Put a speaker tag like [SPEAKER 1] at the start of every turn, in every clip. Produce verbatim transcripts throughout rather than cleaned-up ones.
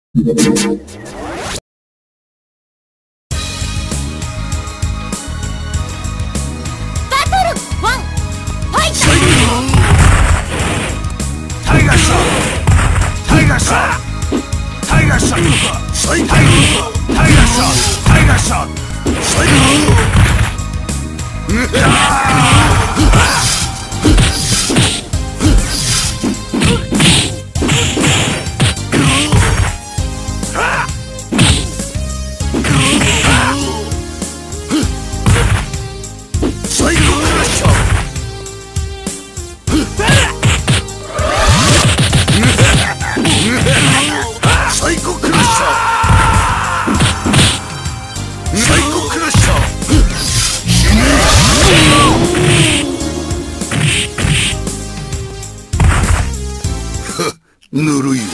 [SPEAKER 1] ぬるいわ。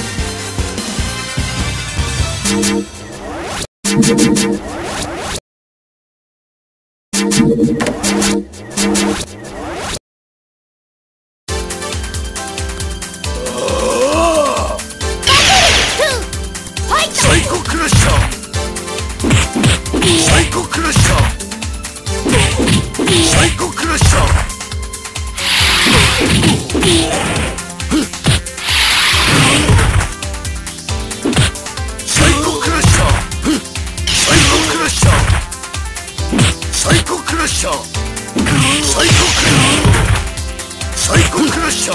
[SPEAKER 1] サイコクラッシャー、サイコクラッシャー、サイコクラッシャー。サイコクラッシャー、サイコクサイコクラッシャー、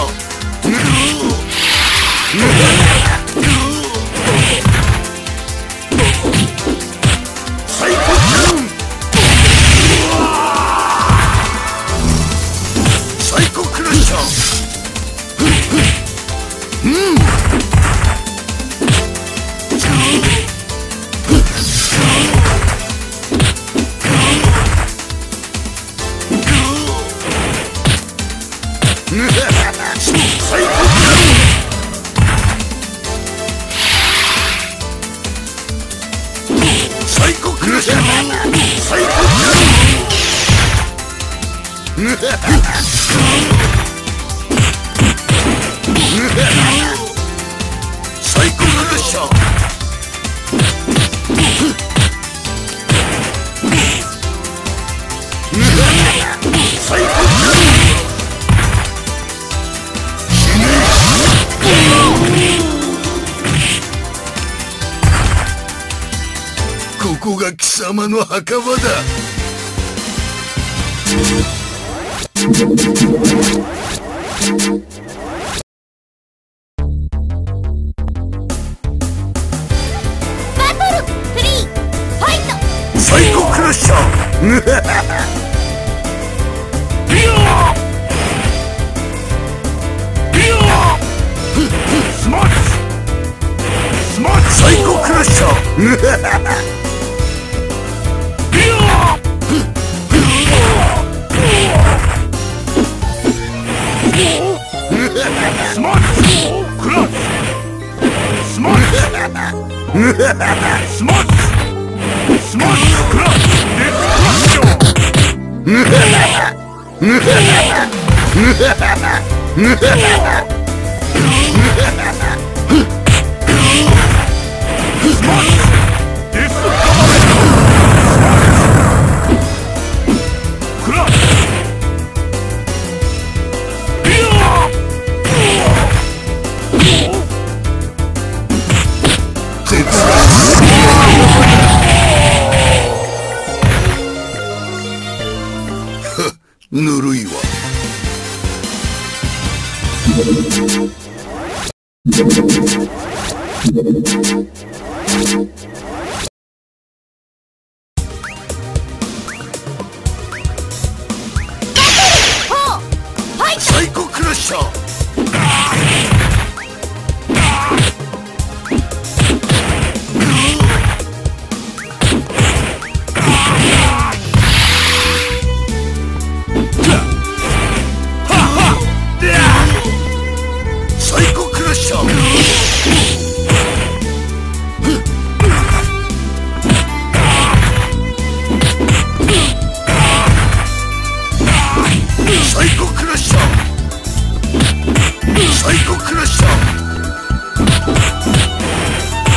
[SPEAKER 1] サイコクサイコクラッシャー。うんサイコクラッシャー、サイコクラッシャー。ここが貴様の墓場だ。
[SPEAKER 2] バトルフリーファイト。
[SPEAKER 1] サイコクラッシャー。スマッシュスマッシュ、サイコクラッシャー。スマッシュクラッシュ、スマッシュスマッシュスマッシュクラッシュ、デスクラッシぬるいわ。サイコクラッシャー。サイコクラッシャー。サイコクラッシャー、サイコクラッシャー。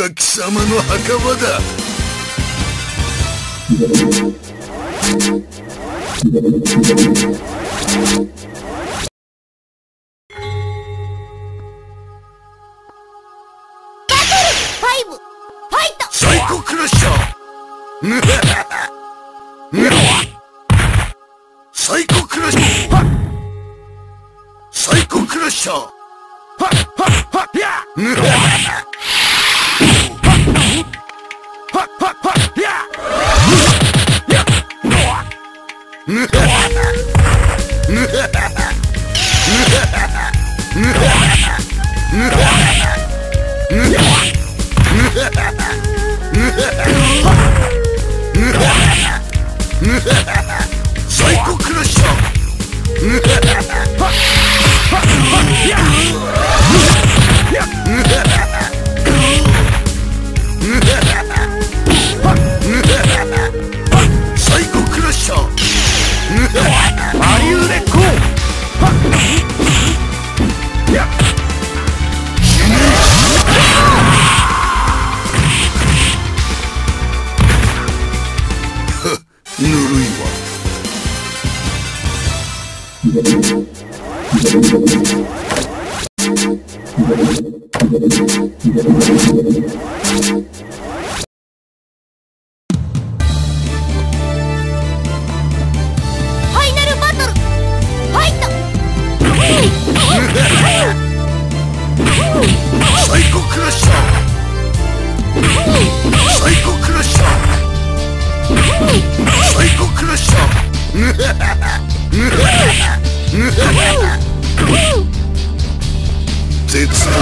[SPEAKER 1] が貴様の墓場だ。サイコクラッシャー。サイコクラッシャー。サイコクラッシャー。サイコクラッシャー。サイコクラッシャー。アリウレコー。ぬるいわ。
[SPEAKER 2] ファイナルバトルファイト。
[SPEAKER 1] サイコクラッシャー。サイコクラッシャー。サイコクラッシャー。絶望。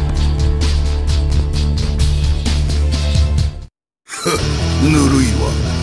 [SPEAKER 1] ぬるいわ。